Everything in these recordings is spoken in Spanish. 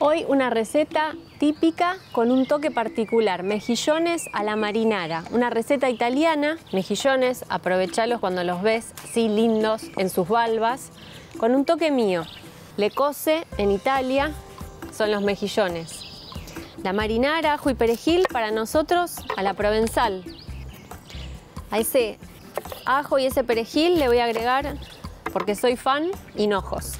Hoy una receta típica con un toque particular, mejillones a la marinara. Una receta italiana, mejillones, aprovechalos cuando los ves así lindos en sus valvas, con un toque mío. Le cose en Italia son los mejillones. La marinara, ajo y perejil, para nosotros a la provenzal. A ese ajo y ese perejil le voy a agregar, porque soy fan, hinojos.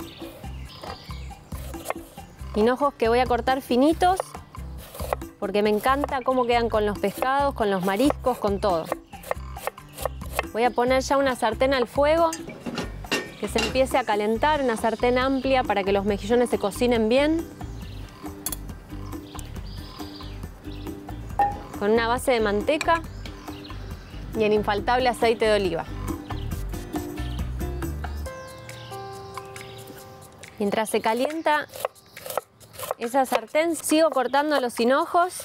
Hinojos que voy a cortar finitos porque me encanta cómo quedan con los pescados, con los mariscos, con todo. Voy a poner ya una sartén al fuego que se empiece a calentar, una sartén amplia para que los mejillones se cocinen bien. Con una base de manteca y el infaltable aceite de oliva. Mientras se calienta esa sartén, sigo cortando los hinojos.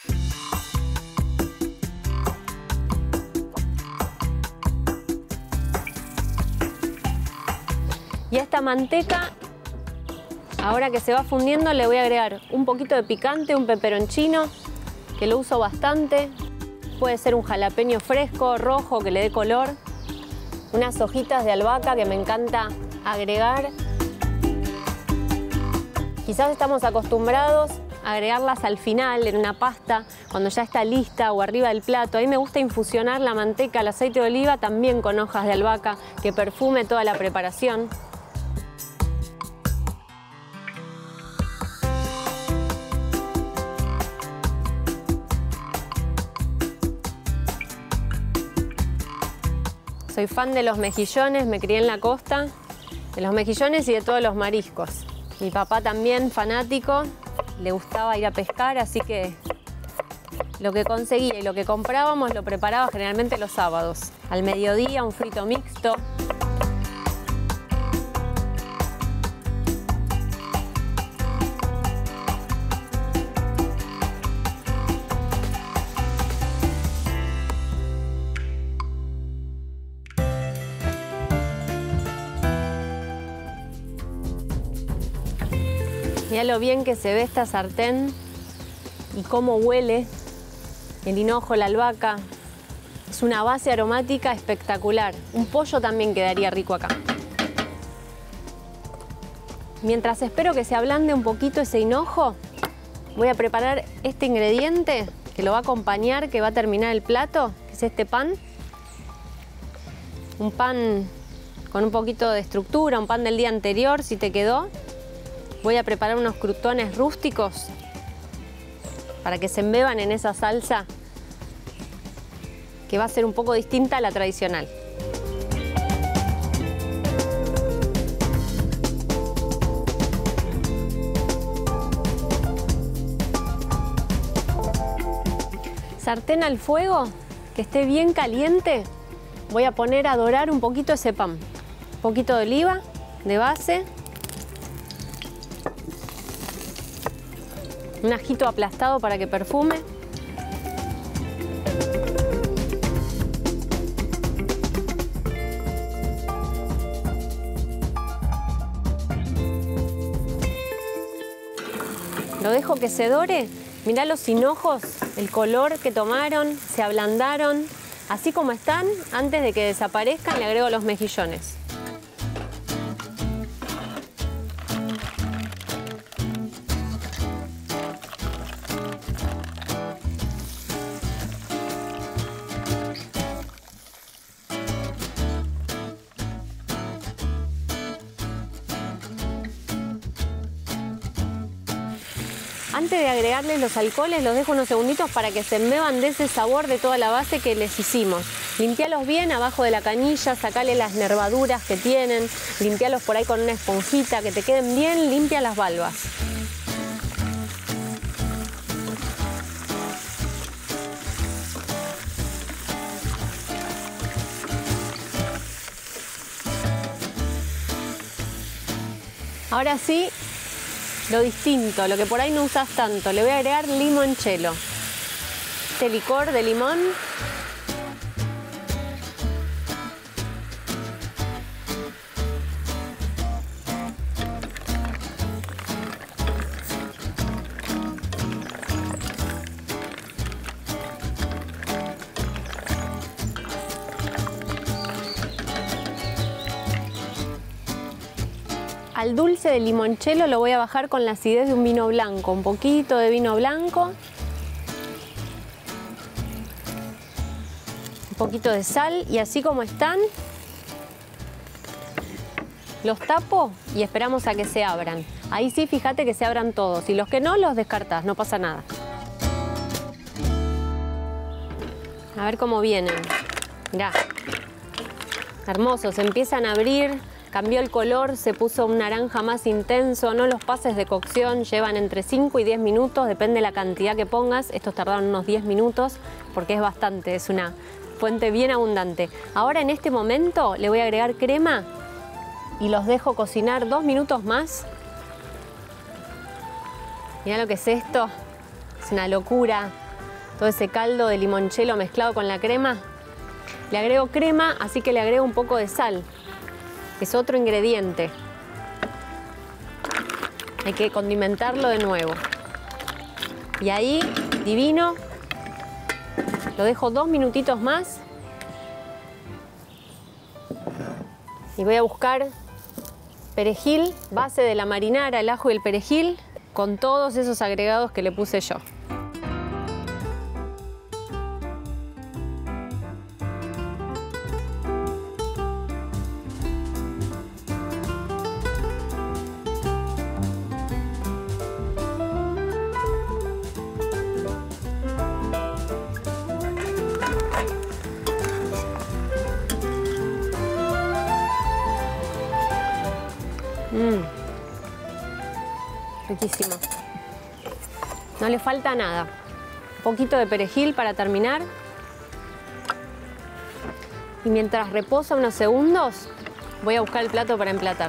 Y a esta manteca, ahora que se va fundiendo, le voy a agregar un poquito de picante, un peperoncino, que lo uso bastante. Puede ser un jalapeño fresco, rojo, que le dé color. Unas hojitas de albahaca que me encanta agregar. Quizás estamos acostumbrados a agregarlas al final en una pasta, cuando ya está lista o arriba del plato. A mí me gusta infusionar la manteca, el aceite de oliva, también con hojas de albahaca, que perfume toda la preparación. Soy fan de los mejillones, me crié en la costa, de los mejillones y de todos los mariscos. Mi papá también, fanático, le gustaba ir a pescar, así que lo que conseguía y lo que comprábamos lo preparaba generalmente los sábados. Al mediodía, un frito mixto. Mirá lo bien que se ve esta sartén y cómo huele el hinojo, la albahaca. Es una base aromática espectacular. Un pollo también quedaría rico acá. Mientras espero que se ablande un poquito ese hinojo, voy a preparar este ingrediente que lo va a acompañar, que va a terminar el plato, que es este pan. Un pan con un poquito de estructura, un pan del día anterior, si te quedó. Voy a preparar unos crutones rústicos para que se embeban en esa salsa que va a ser un poco distinta a la tradicional. Sartén al fuego, que esté bien caliente. Voy a poner a dorar un poquito ese pan. Un poquito de oliva de base. Un ajito aplastado para que perfume. Lo dejo que se dore. Mirá los hinojos, el color que tomaron, se ablandaron. Así como están, antes de que desaparezcan, le agrego los mejillones. Antes de agregarles los alcoholes, los dejo unos segunditos para que se embeban de ese sabor de toda la base que les hicimos. Limpialos bien abajo de la canilla, sacale las nervaduras que tienen, limpialos por ahí con una esponjita, que te queden bien limpias las valvas. Ahora sí, lo distinto, lo que por ahí no usas tanto, le voy a agregar limoncello. Este licor de limón. al dulce del limoncello lo voy a bajar con la acidez de un vino blanco. Un poquito de vino blanco. Un poquito de sal y así como están, los tapo y esperamos a que se abran. Ahí sí, fíjate que se abran todos. Y los que no, los descartás, no pasa nada. A ver cómo vienen. Mirá. Hermosos, se empiezan a abrir. Cambió el color, se puso un naranja más intenso. No los pases de cocción, llevan entre 5 y 10 minutos. Depende de la cantidad que pongas. Estos tardaron unos 10 minutos porque es bastante. Es una fuente bien abundante. Ahora en este momento le voy a agregar crema y los dejo cocinar 2 minutos más. Mirá lo que es esto. Es una locura. Todo ese caldo de limoncello mezclado con la crema. Le agrego crema, así que le agrego un poco de sal. Es otro ingrediente. Hay que condimentarlo de nuevo. Y ahí, divino. Lo dejo 2 minutitos más. Y voy a buscar perejil, base de la marinara, el ajo y el perejil, con todos esos agregados que le puse yo. Riquísimo. No le falta nada. Un poquito de perejil para terminar. Y mientras reposa unos segundos, voy a buscar el plato para emplatar.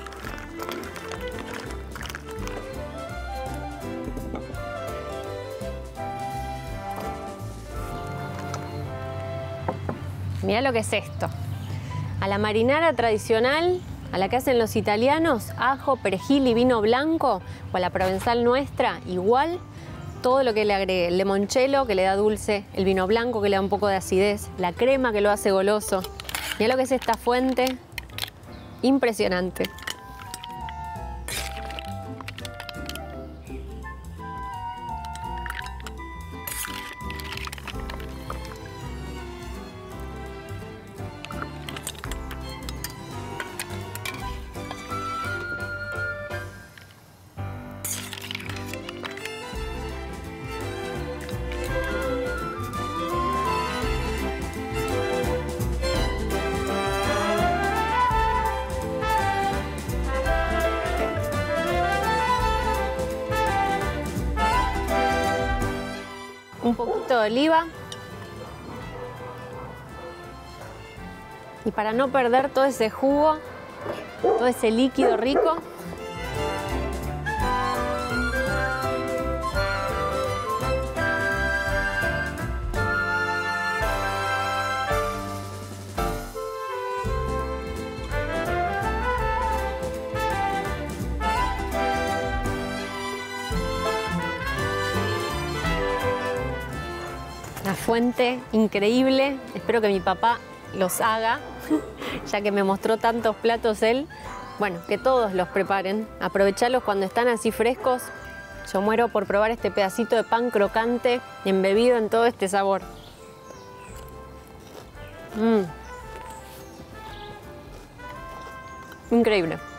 Mirá lo que es esto. A la marinara tradicional, a la que hacen los italianos, ajo, perejil y vino blanco, o a la provenzal nuestra, igual, todo lo que le agregue, el limoncello que le da dulce, el vino blanco que le da un poco de acidez, la crema que lo hace goloso. Mirá lo que es esta fuente, impresionante. Un poquito de oliva. Y para no perder todo ese jugo, todo ese líquido rico, una fuente increíble. Espero que mi papá los haga, ya que me mostró tantos platos él. Bueno, que todos los preparen. Aprovecharlos cuando están así frescos. Yo muero por probar este pedacito de pan crocante embebido en todo este sabor. Increíble.